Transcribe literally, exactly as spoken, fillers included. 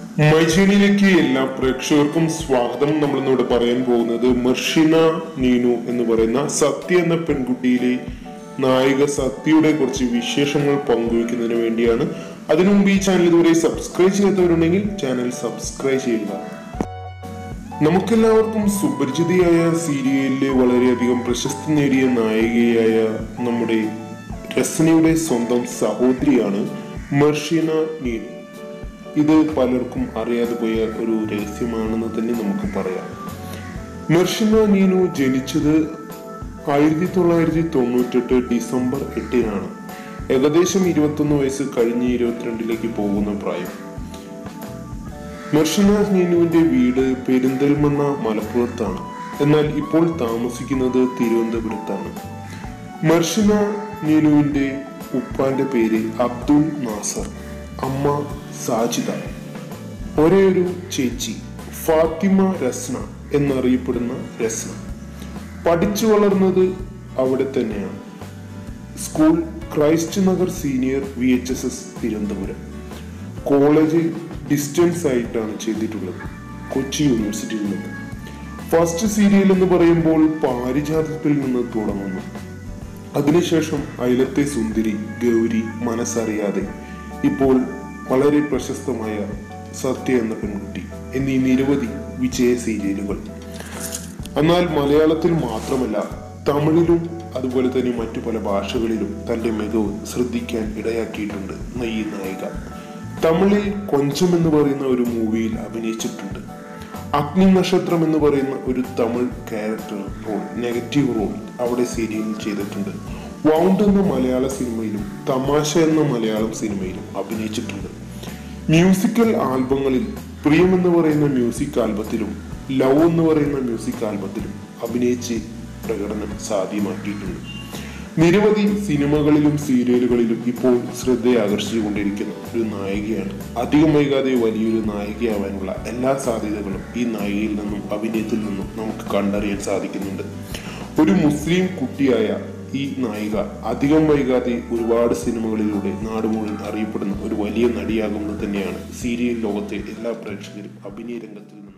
മൈജേണിയിലേക്ക് എല്ലാ പ്രേക്ഷകർക്കും സ്വാഗതം. നമ്മൾ ഇന്നിവിടെ പറയാൻ പോകുന്നത് മെർഷിന നീനു എന്ന് പറയുന്ന സത്യ എന്ന പെൺകുട്ടിയിലെ നായിക സത്യയുടെ കുറച്ച് വിശേഷങ്ങൾ പങ്കുവയ്ക്കുന്നതിന് വേണ്ടിയാണ്. അതിനു മുമ്പ് ഈ ചാനൽ ഇതുവരെ സബ്സ്ക്രൈബ് ചെയ്യാത്തവരുണ്ടെങ്കിൽ ചാനൽ സബ്സ്ക്രൈബ് ചെയ്യുക. നമുക്കെല്ലാവർക്കും സുപരിചിതയായ സീരിയലിലെ വളരെയധികം പ്രശസ്തി നേടിയ നായികയായ നമ്മുടെ രസനയുടെ സ്വന്തം സഹോദരിയാണ് മെർഷിന നീനു. ഇത് പലർക്കും അറിയാതെ പോയ ഒരു രഹസ്യമാണെന്ന് തന്നെ നമുക്ക് പറയാം. മെർഷിന നീനു ജനിച്ചത് ആയിരത്തി തൊള്ളായിരത്തി തൊണ്ണൂറ്റെട്ട് ഡിസംബർ എട്ടിനാണ്. ഏകദേശം ഇരുപത്തൊന്ന് വയസ്സ് കഴിഞ്ഞ് ഇരുപത്തിരണ്ടിലേക്ക് പോകുന്ന പ്രായം. മെർഷിന നീനുവിന്റെ വീട് പെരിന്തൽമണ്ണ മലപ്പുറത്താണ്. എന്നാൽ ഇപ്പോൾ താമസിക്കുന്നത് തിരുവനന്തപുരത്താണ്. മെർഷിന നീനുവിന്റെ ഉപ്പാന്റെ പേര് അബ്ദുൽ നാസർ, അമ്മ സാജിദ. ഒരേ ഒരു ചേച്ചി ഫാത്തിമ രസ്ന എന്നറിയപ്പെടുന്ന രസ്ന. പഠിച്ചു വളർന്നത് അവിടെ തന്നെയാണ്. School Christ Nagar senior V H S S Thiruvananthapuram. College distance ആയിട്ടാണ് ചെയ്തിട്ടുള്ളത്, കൊച്ചി യൂണിവേഴ്സിറ്റിയിലുള്ളത്. ഫസ്റ്റ് സീരിയൽ എന്ന് പറയുമ്പോൾ പാരിജാതത്തിൽ നിന്ന് തുടങ്ങുന്നു. അതിനുശേഷം അയലത്തെ സുന്ദരി, ഗൗരി, മനസ്സറിയാതെ, ഇപ്പോൾ വളരെ പ്രശസ്തമായ സത്യ എന്ന പെൺകുട്ടി എന്നീ നിരവധി വിജയ സീരിയലുകൾ. എന്നാൽ മലയാളത്തിൽ മാത്രമല്ല, തമിഴിലും അതുപോലെ തന്നെ മറ്റു പല ഭാഷകളിലും തന്റെ മികവ് ശ്രദ്ധിക്കാൻ ഇടയാക്കിയിട്ടുണ്ട് ഈ നായിക. തമിഴിൽ കൊഞ്ചം എന്ന് പറയുന്ന ഒരു മൂവിയിൽ അഭിനയിച്ചിട്ടുണ്ട്. അഗ്നി നക്ഷത്രം എന്ന് പറയുന്ന ഒരു Tamil character role, negative role അവിടെ സീരിയലിൽ ചെയ്തിട്ടുണ്ട്. വൗണ്ട് എന്ന മലയാള സിനിമയിലും തമാശ എന്ന മലയാളം സിനിമയിലും അഭിനയിച്ചിട്ടുണ്ട്. മ്യൂസിക്കൽ ആൽബങ്ങളിൽ പ്രിയം എന്ന് പറയുന്ന മ്യൂസിക് ആൽബത്തിലും ലവ് എന്ന് പറയുന്ന മ്യൂസിക് ആൽബത്തിലും അഭിനയിച്ച് പ്രകടനം സാധ്യമാക്കിയിട്ടുണ്ട്. നിരവധി സിനിമകളിലും സീരിയലുകളിലും ഇപ്പോൾ ശ്രദ്ധയാകർഷിച്ചുകൊണ്ടിരിക്കുന്ന ഒരു നായികയാണ്. അധികം വൈകാതെ വലിയൊരു നായികയാവാനുള്ള എല്ലാ സാധ്യതകളും ഈ നായികയിൽ നിന്നും അഭിനയത്തിൽ നിന്നും നമുക്ക് കണ്ടറിയാൻ സാധിക്കുന്നുണ്ട്. ഒരു മുസ്ലിം കുട്ടിയായ ഈ നായിക അധികം വൈകാതെ ഒരുപാട് സിനിമകളിലൂടെ നാട് മുഴുവൻ അറിയപ്പെടുന്ന ഒരു വലിയ നടിയാകുന്നത് തന്നെയാണ് സീരിയൽ ലോകത്തെ എല്ലാ പ്രേക്ഷകരും അഭിനയ രംഗത്തിൽ